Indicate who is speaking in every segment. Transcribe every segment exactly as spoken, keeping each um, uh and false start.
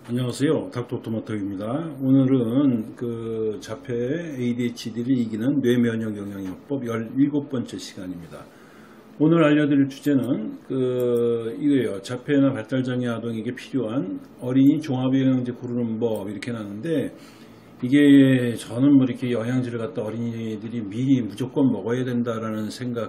Speaker 1: 안녕하세요. 닥터토마토입니다. 오늘은 그 자폐 에이디에이치디를 이기는 뇌면역 영양요법 열일곱 번째 시간입니다. 오늘 알려드릴 주제는 그 이거예요. 자폐나 발달장애 아동에게 필요한 어린이 종합영양제 고르는 법 이렇게 나는데, 이게 저는 뭐 이렇게 영양제를 갖다 어린이들이 미리 무조건 먹어야 된다라는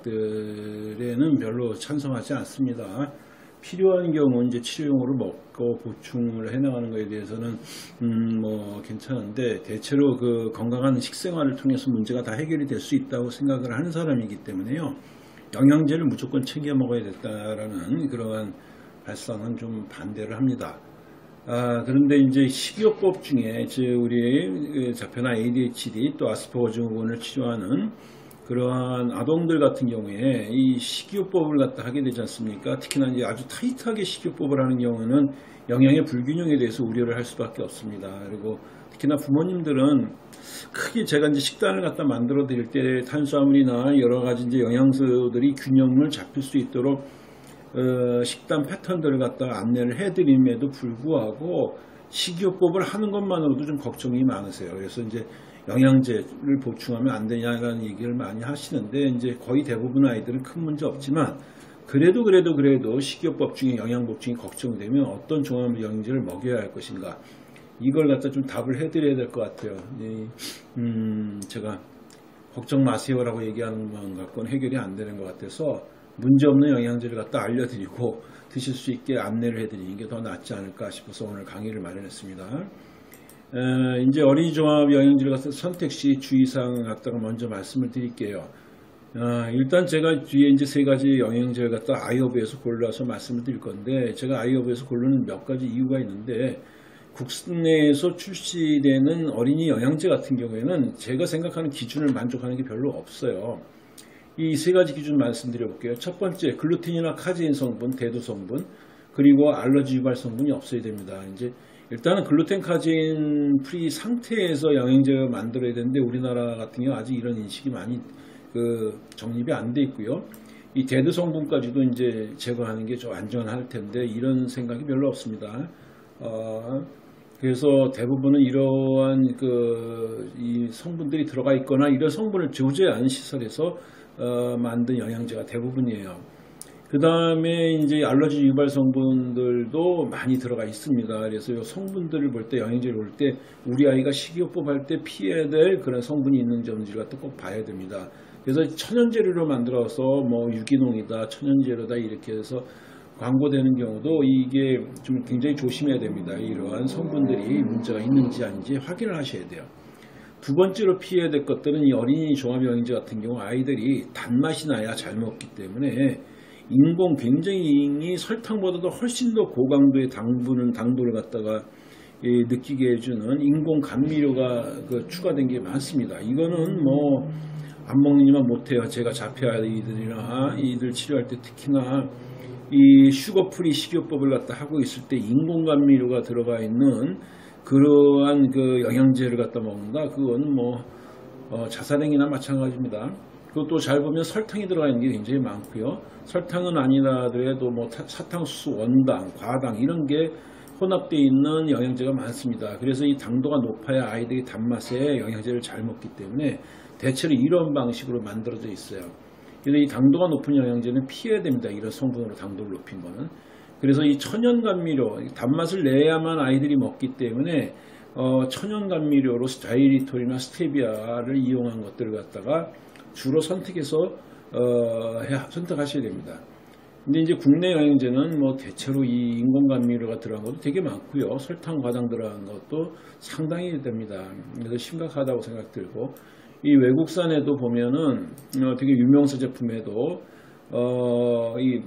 Speaker 1: 생각들에는 별로 찬성하지 않습니다. 필요한 경우 이제 치료용으로 먹고 보충을 해나가는 것에 대해서는 음 뭐 괜찮은데, 대체로 그 건강한 식생활을 통해서 문제가 다 해결이 될 수 있다고 생각을 하는 사람이기 때문에요, 영양제를 무조건 챙겨 먹어야 됐다라는 그러한 발상은 좀 반대를 합니다. 아, 그런데 이제 식이요법 중에 즉 우리 자폐나 에이디에이치디 또 아스퍼거 증후군을 치료하는 그러한 아동들 같은 경우에 이 식이요법을 갖다 하게 되지 않습니까? 특히나 이제 아주 타이트하게 식이요법을 하는 경우는 영양의 불균형에 대해서 우려를 할 수밖에 없습니다. 그리고 특히나 부모님들은 크게 제가 이제 식단을 갖다 만들어 드릴 때 탄수화물이나 여러 가지 이제 영양소들이 균형을 잡힐 수 있도록 어, 식단 패턴들을 갖다 안내를 해드림에도 불구하고 식이요법을 하는 것만으로도 좀 걱정이 많으세요. 그래서 이제 영양제를 보충하면 안 되냐라는 얘기를 많이 하시는데, 이제 거의 대부분 아이들은 큰 문제 없지만 그래도 그래도 그래도 식이요법 중에 영양 보충이 걱정되면 어떤 종합 영양제를 먹여야 할 것인가, 이걸 갖다 좀 답을 해드려야 될 것 같아요. 음, 제가 걱정 마세요라고 얘기하는 것 갖고는 해결이 안 되는 것 같아서 문제없는 영양제를 갖다 알려드리고 드실 수 있게 안내를 해드리는 게 더 낫지 않을까 싶어서 오늘 강의를 마련했습니다. 에, 이제 어린이 종합 영양제를 갖다 선택 시 주의사항을 갖다가 먼저 말씀을 드릴게요. 아, 일단 제가 뒤에 이제 세 가지 영양제를 갖다 아이허브에서 골라서 말씀을 드릴 건데, 제가 아이허브에서 고르는 몇 가지 이유가 있는데, 국내에서 출시되는 어린이 영양제 같은 경우에는 제가 생각하는 기준을 만족하는 게 별로 없어요. 이 세 가지 기준 말씀드려 볼게요. 첫 번째, 글루텐이나 카제인 성분, 대두 성분, 그리고 알러지 유발 성분이 없어야 됩니다. 이제 일단은 글루텐 카제인 프리 상태에서 영양제를 만들어야 되는데, 우리나라 같은 경우 아직 이런 인식이 많이 그 정립이 안 돼 있고요. 이 대두 성분까지도 이제 제거하는 게 좀 안전할 텐데 이런 생각이 별로 없습니다. 어, 그래서 대부분은 이러한 그 이 성분들이 들어가 있거나 이런 성분을 조제한 시설에서 어, 만든 영양제가 대부분이에요. 그 다음에 이제 알러지 유발 성분들도 많이 들어가 있습니다. 그래서 이 성분들을 볼 때, 영양제를 볼 때 우리 아이가 식이요법 할 때 피해야 될 그런 성분이 있는 점들을 꼭 봐야 됩니다. 그래서 천연재료로 만들어서 뭐 유기농이다, 천연재료다 이렇게 해서 광고되는 경우도 이게 좀 굉장히 조심해야 됩니다. 이러한 성분들이 문제가 있는지 아닌지 확인을 하셔야 돼요. 두 번째로 피해야 될 것들은 이 어린이 종합영양제 같은 경우 아이들이 단맛이 나야 잘 먹기 때문에 인공 굉장히 설탕보다도 훨씬 더 고강도의 당분은 당도를 갖다가 느끼게 해주는 인공 감미료가 그 추가된 게 많습니다. 이거는 뭐 안 먹느니만 못해요. 제가 자폐 아이들이나 이들 치료할 때 특히나 이 슈거프리 식이요법을 갖다 하고 있을 때 인공 감미료가 들어가 있는 그러한 그 영양제를 갖다 먹는다. 그건 뭐 어, 자살행위나 마찬가지입니다. 그것도 잘 보면 설탕이 들어가 있는 게 굉장히 많고요. 설탕은 아니라도 뭐 사탕수수, 원당, 과당 이런 게 혼합되어 있는 영양제가 많습니다. 그래서 이 당도가 높아야 아이들이 단맛에 영양제를 잘 먹기 때문에 대체로 이런 방식으로 만들어져 있어요. 그래서 이 당도가 높은 영양제는 피해야 됩니다. 이런 성분으로 당도를 높인 거는. 그래서 이 천연감미료, 단맛을 내야만 아이들이 먹기 때문에 어, 천연감미료로 자이리톨이나 스테비아를 이용한 것들을 갖다가 주로 선택해서 어, 해, 선택하셔야 됩니다. 근데 이제 국내 영양제는 뭐 대체로 이 인공감미료가 들어간 것도 되게 많고요. 설탕, 과당 들어간 것도 상당히 됩니다. 그래서 심각하다고 생각 들고, 이 외국산에도 보면은 어, 되게 유명세 제품에도 어, 이,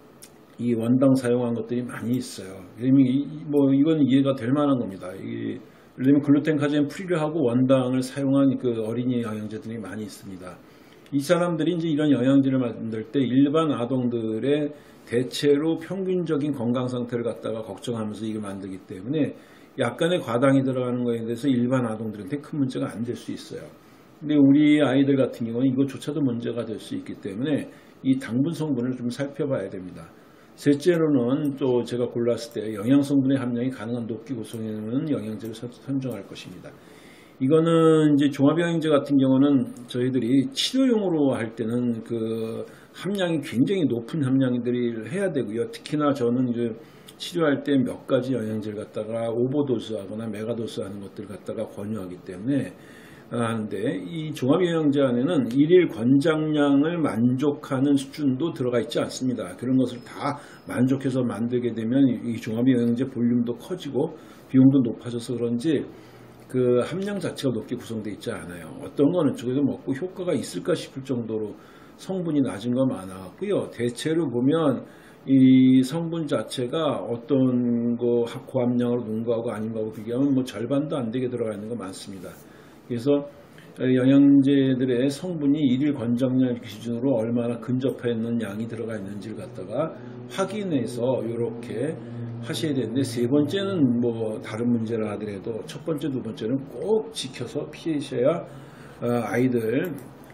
Speaker 1: 이 원당 사용한 것들이 많이 있어요. 이, 뭐 이건 이해가 될 만한 겁니다. 이, 예를 들면 글루텐 카제인 프리를 하고 원당을 사용한 그 어린이 영양제들이 많이 있습니다. 이 사람들이 이제 이런 영양제를 만들 때 일반 아동들의 대체로 평균적인 건강 상태를 갖다가 걱정하면서 이걸 만들기 때문에 약간의 과당이 들어가는 거에 대해서 일반 아동들한테 큰 문제가 안 될 수 있어요. 근데 우리 아이들 같은 경우는 이것조차도 문제가 될 수 있기 때문에 이 당분 성분을 좀 살펴봐야 됩니다. 셋째로는 또 제가 골랐을 때 영양성분의 함량이 가능한 높게 구성하는 영양제를 선정할 것입니다. 이거는 이제 종합영양제 같은 경우는 저희들이 치료용으로 할 때는 그 함량이 굉장히 높은 함량들을 해야 되고요. 특히나 저는 이제 치료할 때 몇 가지 영양제를 갖다가 오버도스하거나 메가도스 하는 것들을 갖다가 권유하기 때문에 하는데, 이 종합영양제 안에는 일일 권장량을 만족하는 수준도 들어가 있지 않습니다. 그런 것을 다 만족해서 만들게 되면 이 종합영양제 볼륨도 커지고 비용도 높아져서 그런지 그 함량 자체가 높게 구성되어 있지 않아요. 어떤 거는 저기서 먹고 효과가 있을까 싶을 정도로 성분이 낮은 거 많았고요. 대체로 보면 이 성분 자체가 어떤 거 고함량으로 놓은 거하고 아닌 거하고 비교하면 뭐 절반도 안 되게 들어가 있는 거 많습니다. 그래서 영양제들의 성분이 일일 권장량 기준으로 얼마나 근접해 있는 양이 들어가 있는지를 갖다가 확인해서 이렇게 하셔야 되는데, 세 번째는 뭐 다른 문제라 하더라도 첫 번째, 두 번째는 꼭 지켜서 피하셔야 아이들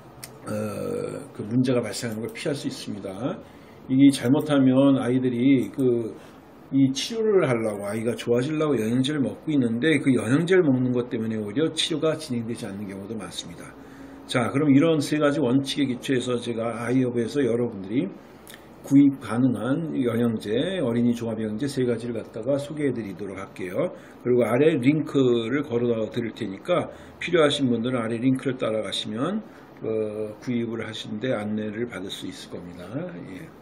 Speaker 1: 그 문제가 발생하는 걸 피할 수 있습니다. 이게 잘못하면 아이들이 그 이 치료를 하려고, 아이가 좋아지려고 영양제를 먹고 있는데 그 영양제를 먹는 것 때문에 오히려 치료가 진행되지 않는 경우도 많습니다. 자, 그럼 이런 세 가지 원칙에 기초해서 제가 아이허브에서 여러분들이 구입 가능한 영양제, 어린이 종합영양제 세 가지를 갖다가 소개해 드리도록 할게요. 그리고 아래 링크를 걸어 드릴 테니까 필요하신 분들은 아래 링크를 따라가시면 어, 구입을 하시는데 안내를 받을 수 있을 겁니다. 예.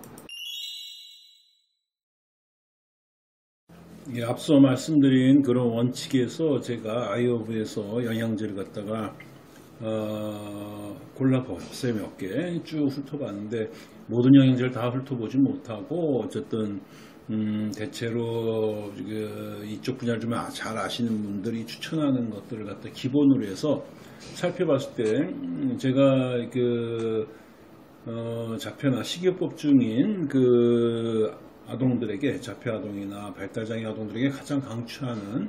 Speaker 1: 예, 앞서 말씀드린 그런 원칙에서 제가 아이허브에서 영양제를 갖다가 어, 골라봤어요. 몇 개 쭉 훑어봤는데 모든 영양제를 다 훑어보지 못하고 어쨌든 음, 대체로 그 이쪽 분야를 좀 잘 아시는 분들이 추천하는 것들을 갖다 기본으로 해서 살펴봤을 때 음, 제가 그 어, 자폐나 식이요법 중인 그 아동들에게, 자폐 아동이나 발달장애 아동들에게 가장 강추하는,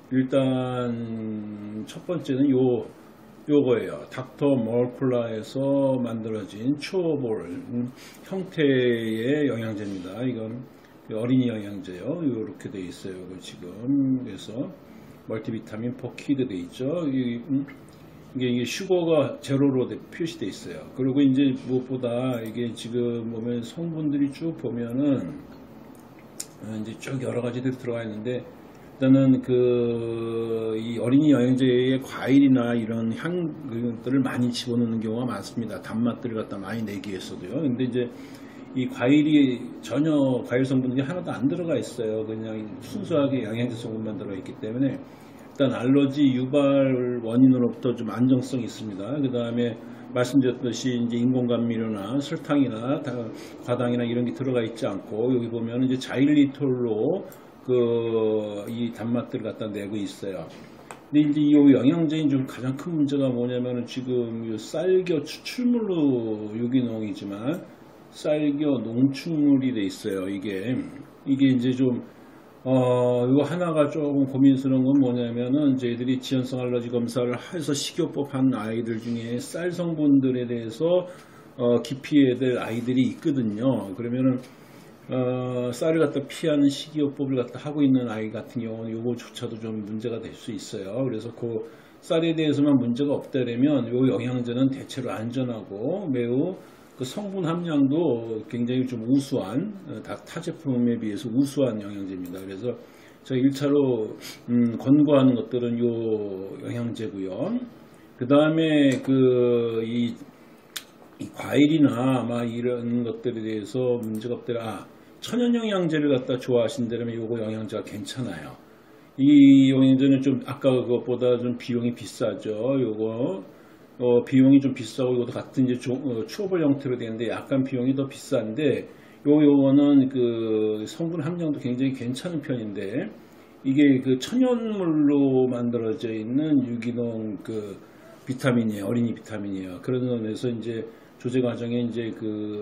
Speaker 1: 일단 첫 번째는 요 요거예요. 닥터 몰쿨라에서 만들어진 추어볼 음, 형태의 영양제입니다. 이건 어린이 영양제요. 이렇게 돼 있어요. 지금 그래서 멀티비타민 포 키드 돼 있죠. 이, 음, 이게, 이게 슈거가 제로로 표시돼 있어요. 그리고 이제 무엇보다 이게 지금 보면 성분들이 쭉 보면은 이제 쭉 여러 가지들 들어가 있는데, 일단은 그 이 어린이 영양제에 과일이나 이런 향들을 많이 집어넣는 경우가 많습니다. 단맛들을 갖다 많이 내기 위해서도요. 근데 이제 이 과일이 전혀 과일 성분들이 하나도 안 들어가 있어요. 그냥 순수하게 영양제 성분만 들어가 있기 때문에 일단 알러지 유발 원인으로부터 좀 안정성이 있습니다. 그 다음에 말씀드렸듯이 이제 인공감미료나 설탕이나 과당이나 이런 게 들어가 있지 않고, 여기 보면 이제 자일리톨로 그 이 단맛들을 갖다 내고 있어요. 근데 이제 이 영양제인 좀 가장 큰 문제가 뭐냐면은 지금 쌀겨 추출물로 유기농이지만 쌀겨 농축물이 돼 있어요. 이게 이게 이제 좀 어, 이거 하나가 조금 고민스러운 건 뭐냐면은 저희들이 지연성 알러지 검사를 해서 식이요법 한 아이들 중에 쌀 성분들에 대해서 어, 기피해야 될 아이들이 있거든요. 그러면은 어, 쌀을 갖다 피하는 식이요법을 갖다 하고 있는 아이 같은 경우는 요거조차도 좀 문제가 될 수 있어요. 그래서 그 쌀에 대해서만 문제가 없다면 요 영양제는 대체로 안전하고 매우 그 성분 함량도 굉장히 좀 우수한, 타 제품에 비해서 우수한 영양제입니다. 그래서 제가 일 차로 음, 권고하는 것들은 요 영양제고요. 그 다음에 그 이 이 과일이나 막 이런 것들에 대해서 문제가 없더라. 천연 영양제를 갖다 좋아하신다면 요거 영양제가 괜찮아요. 이 영양제는 좀 아까 그것보다 좀 비용이 비싸죠. 요거 어, 비용이 좀 비싸고 이것도 같은 이제 조, 어, 추어볼 형태로 되는데 약간 비용이 더 비싼데, 요 요거는 그 성분 함량도 굉장히 괜찮은 편인데, 이게 그 천연물로 만들어져 있는 유기농 그 비타민이에요. 어린이 비타민이에요. 그런 면에서 이제 조제 과정에 이제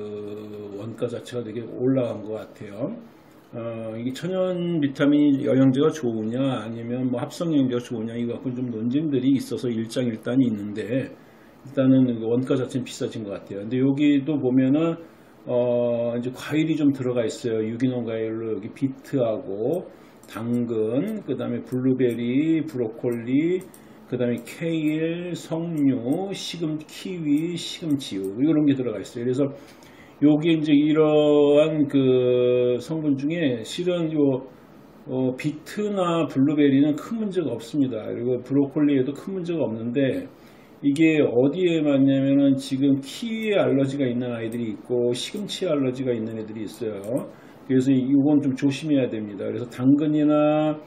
Speaker 1: 그 원가 자체가 되게 올라간 것 같아요. 어, 이게 천연 비타민 영양제가 좋으냐 아니면 뭐 합성 영양제가 좋으냐 이거 갖고 좀 논쟁들이 있어서 일장일단이 있는데, 일단은 원가 자체는 비싸진 것 같아요. 근데 여기도 보면은 어, 이제 과일이 좀 들어가 있어요. 유기농 과일로 여기 비트하고 당근, 그 다음에 블루베리, 브로콜리, 그 다음에 케일, 석류, 시금, 키위, 시금치유 이런 게 들어가 있어요. 그래서 여기 이제 이러한 그 성분 중에 실은 요 어, 비트나 블루베리는 큰 문제가 없습니다. 그리고 브로콜리에도 큰 문제가 없는데 이게 어디에 맞냐면은 지금 키위에 알러지가 있는 아이들이 있고 시금치 알러지가 있는 애들이 있어요. 그래서 이건 좀 조심해야 됩니다. 그래서 당근이나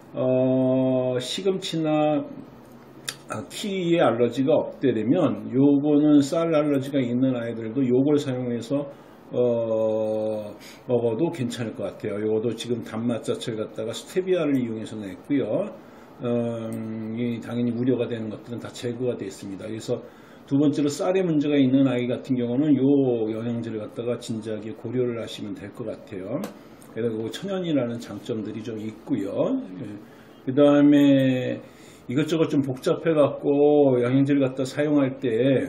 Speaker 1: 어, 시금치나 아, 키위에 알러지가 없대면 요거는 쌀 알러지가 있는 아이들도 요걸 사용해서 어, 먹어도 괜찮을 것 같아요. 요것도 지금 단맛 자체를 갖다가 스테비아를 이용해서 냈고요. 음, 이 당연히 우려가 되는 것들은 다 제거가 되어 있습니다. 그래서 두 번째로 쌀에 문제가 있는 아이 같은 경우는 요 영양제를 갖다가 진지하게 고려를 하시면 될 것 같아요. 그리고 천연이라는 장점들이 좀 있고요. 그 다음에 이것저것 좀 복잡해 갖고 영양제를 갖다 사용할 때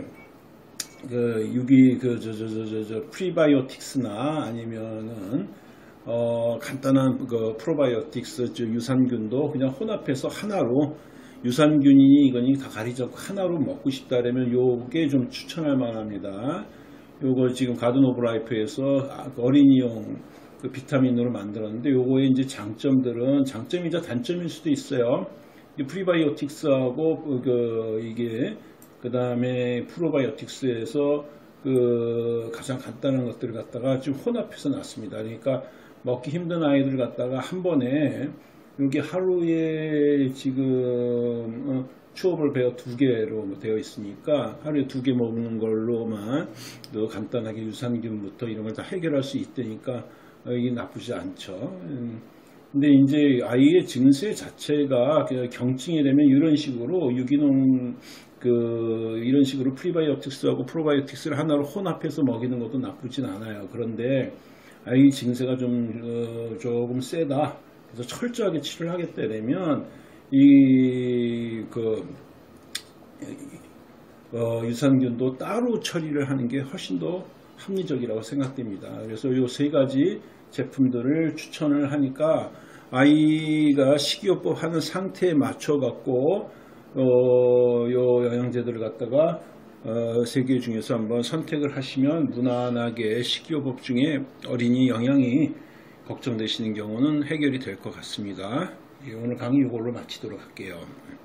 Speaker 1: 그 유기 그 저 저 저 저 저 프리바이오틱스나 아니면은 어 간단한 그 프로바이오틱스 즉 유산균도 그냥 혼합해서 하나로 유산균이니 이거니 다 가리지 않고 하나로 먹고 싶다 그러면 요게 좀 추천할 만합니다. 요거 지금 가든 오브 라이프에서 어린이용 그 비타민으로 만들었는데 요거의 이제 장점들은 장점이자 단점일 수도 있어요. 이 프리바이오틱스하고 그 이게 그 다음에 프로바이오틱스에서 그 가장 간단한 것들을 갖다가 좀 혼합해서 놨습니다. 그러니까 먹기 힘든 아이들 갖다가 한 번에 여기 하루에 지금 추업을 배어 두 개로 되어 있으니까 하루에 두 개 먹는 걸로만 또 간단하게 유산균부터 이런 걸 다 해결할 수 있다니까 이게 나쁘지 않죠. 근데 이제 아이의 증세 자체가 경증이 되면 이런 식으로 유기농 그 이런 식으로 프리바이오틱스하고 프로바이오틱스를 하나로 혼합해서 먹이는 것도 나쁘진 않아요. 그런데 아이 증세가 좀 어, 조금 세다. 그래서 철저하게 치료를 하겠다 되면 이 그 어, 유산균도 따로 처리를 하는 게 훨씬 더 합리적이라고 생각됩니다. 그래서 이 세 가지 제품들을 추천을 하니까 아이가 식이요법 하는 상태에 맞춰 갖고 어, 요 영양제들을 갖다가 어, 세 개 중에서 한번 선택을 하시면 무난하게 식이요법 중에 어린이 영양이 걱정되시는 경우는 해결이 될 것 같습니다. 예, 오늘 강의 이걸로 마치도록 할게요.